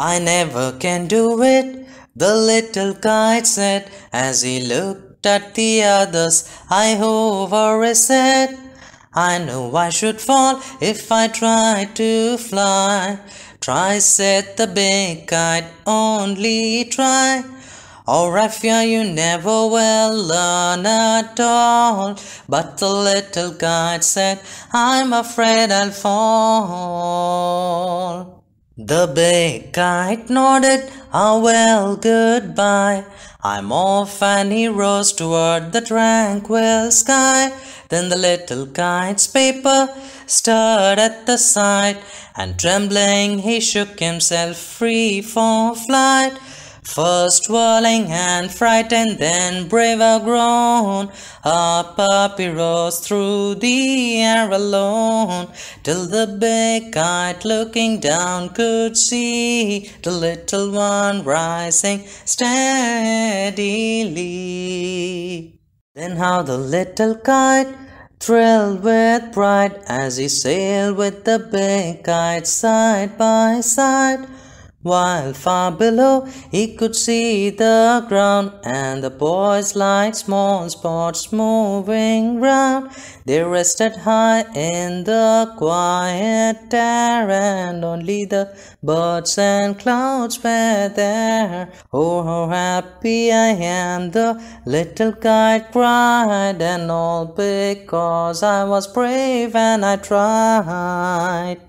I never can do it, the little kite said, as he looked at the others. I over his head. I know I should fall if I try to fly. Try, said the big kite, only try. Or I fear you never will learn at all. But the little kite said, I'm afraid I'll fall. The big kite nodded a well goodbye. I'm off, and he rose toward the tranquil sky. Then the little kite's paper stirred at the sight, and trembling he shook himself free for flight. First whirling and frightened, then braver grown, up he rose through the air alone, till the big kite looking down could see the little one rising steadily. Then how the little kite thrilled with pride as he sailed with the big kite side by side, while far below he could see the ground and the boys like small spots moving round. They rested high in the quiet air, and only the birds and clouds were there. Oh, how happy I am, the little kite cried, and all because I was brave and I tried.